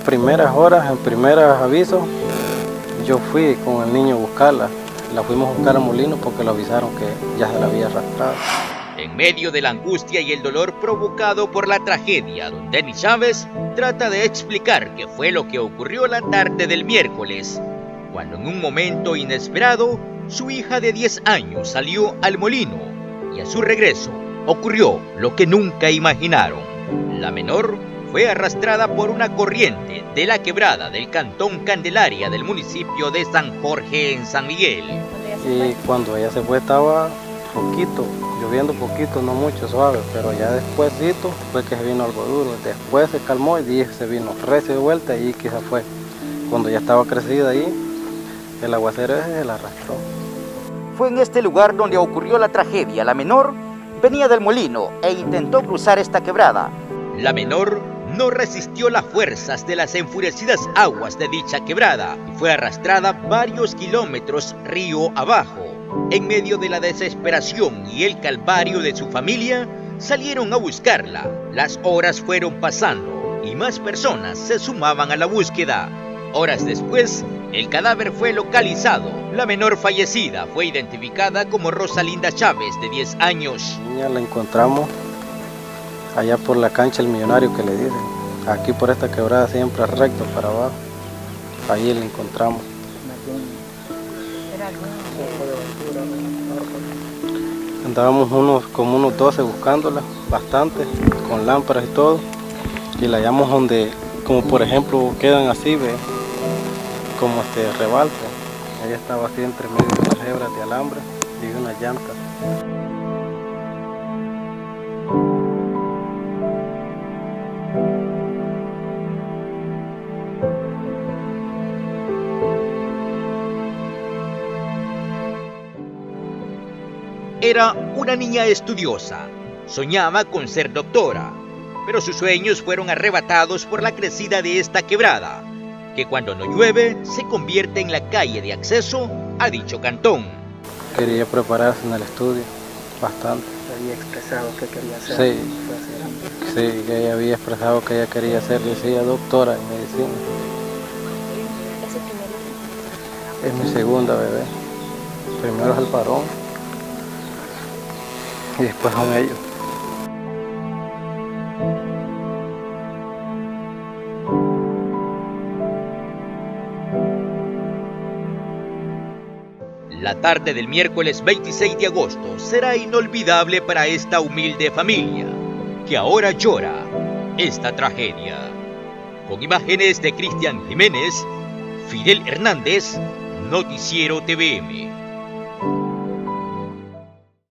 primeras horas, en primeros avisos, yo fui con el niño a buscarla. La fuimos a buscar al molino porque lo avisaron que ya se la había arrastrado. En medio de la angustia y el dolor provocado por la tragedia, don Denis Chávez trata de explicar qué fue lo que ocurrió la tarde del miércoles, cuando en un momento inesperado, su hija de 10 años salió al molino y a su regreso ocurrió lo que nunca imaginaron. La menor fue arrastrada por una corriente de la quebrada del cantón Candelaria del municipio de San Jorge en San Miguel. Y cuando ella se fue estaba poquito, lloviendo poquito, no mucho, suave, pero ya despuésito fue que se vino algo duro. Después se calmó y se vino recio de vuelta y quizás fue cuando ya estaba crecida ahí, el aguacero ese se la arrastró. Fue en este lugar donde ocurrió la tragedia. La menor venía del molino e intentó cruzar esta quebrada. La menor no resistió las fuerzas de las enfurecidas aguas de dicha quebrada y fue arrastrada varios kilómetros río abajo. En medio de la desesperación y el calvario de su familia, salieron a buscarla. Las horas fueron pasando y más personas se sumaban a la búsqueda. Horas después, el cadáver fue localizado. La menor fallecida fue identificada como Rosalinda Chávez, de 10 años. Ya la encontramos allá por la cancha El Millonario que le dicen. Aquí por esta quebrada siempre recto para abajo. Ahí la encontramos. Andábamos como unos 12 buscándola, bastante, con lámparas y todo. Y la hallamos donde, como por ejemplo, quedan así, ve, como rebalse. Ella estaba así entre medio de unas hebras de alambre y una llanta. Era una niña estudiosa, soñaba con ser doctora, pero sus sueños fueron arrebatados por la crecida de esta quebrada, que cuando no llueve se convierte en la calle de acceso a dicho cantón. Quería prepararse en el estudio, bastante. ¿Había expresado que quería ser? Sí, que ella había expresado que ella quería ser, decía, doctora en medicina. ¿Es mi segunda bebé? Primero es el varón y después son ellos. La tarde del miércoles 26 de agosto será inolvidable para esta humilde familia, que ahora llora esta tragedia. Con imágenes de Cristian Jiménez, Fidel Hernández, Noticiero TVM.